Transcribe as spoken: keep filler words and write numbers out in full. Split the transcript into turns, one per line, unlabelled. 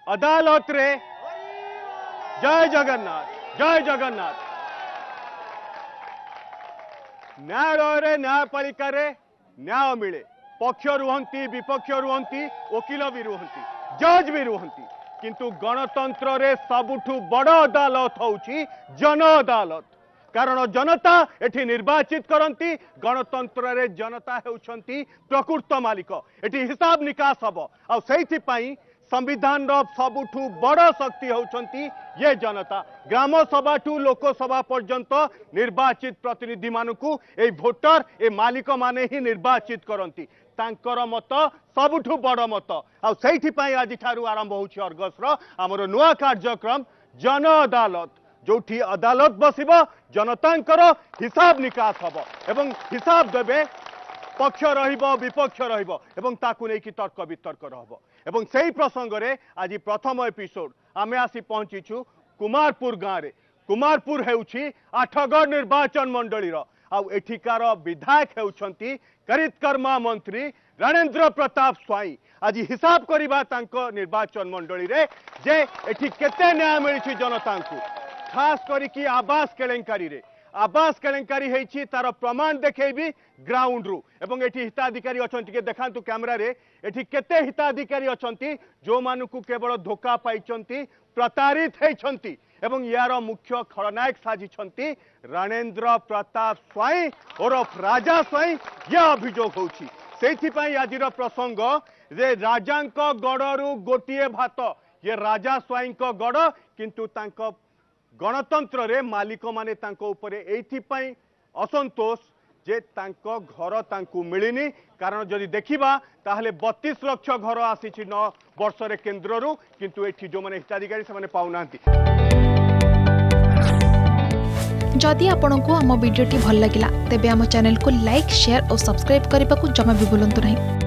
अदालत रे जय जगन्नाथ जय जगन्नाथ न्यायालय रे न्यायपालिका रे न्याय मिले पक्ष रुहंती विपक्ष रुहंती वकील भी रुहंती जज भी रुहंती किंतु गणतंत्र रे सबुठु बड़ अदालत होउची जन अदालत कारण जनता एठी निर्वाचित करंती गणतंत्र रे जनता हेउछंती प्रकृत मालिक एठी हिसाब निकास हबो आ सेहि पई संविधान रो सबुठु बड़ शक्ति होउछंती ये जनता ग्राम सभा ठू लोकसभा पर्यंत निर्वाचित प्रतिनिधि मानकू ए भोटर ए मालिक माने ही निर्वाचित करंती तांकर मत सबुठु बड़ मत आ सेहि पई आज ठारू आरंभ होउछि अर्गस रो हमर नुआ कार्यक्रम जन अदालत जोठी अदालत बसिब जनतांकर हिसाब निकास हब एवं हिसाब देबे पक्ष रहिबो विपक्ष रहिबो एवं ताकू नै कि तर्क वितर्क रहबो एवं सेही प्रसंग रे आज प्रथम एपिसोड आमे आसी पहुंचीछु कुमारपुर गाँव रे कुमारपुर हेउछि आठगढ़ निर्वाचन मंडली रो आ एठिकार विधायक हेउछंती करितकर्मा मंत्री रणेंद्र प्रताप स्वाई आज हिसाब करिबा तांको निर्वाचन मंडली रे जे एठी केते न्याय मिलिछि जनता को खास करिकी आवास केलेंकारी रे आवास केलेंकारी हेछि तार प्रमाण देखेबी ग्राउंड रु एवं एठी हिताधिकारी अछंती के देखांतु कैमरा रे एठी केते हिताधिकारी अछंती जो मानकु केवल धोखा पाइचंती प्रतारित हेछंती एवं यार मुख्य खलनायक साजिछंती रणेंद्र प्रताप स्वाई ओरफ राजा स्वाई यह अभियोग होछि सेहि पई आजिर प्रसंग जे राजांक गड़रू गोटिए भात ये राजा स्वाई गड़ किंतु तांको गणतंत्र रे मालिक माने तांको उपरे एथि पई असंतोष जे तांको घर तांको मिलिनी कारण जदि देखिबा ताहले बत्तीस लाख घर आसीछि नौ वर्ष रे केंद्र रु किंतु एथि जो माने हिताधिकारी से माने पाउनांती।
जदि आपनकु हम वीडियोटी भल लागिला तेबे हम चैनल को लाइक शेयर और सब्सक्राइब करने को जमा भी भूलंतु नहीं।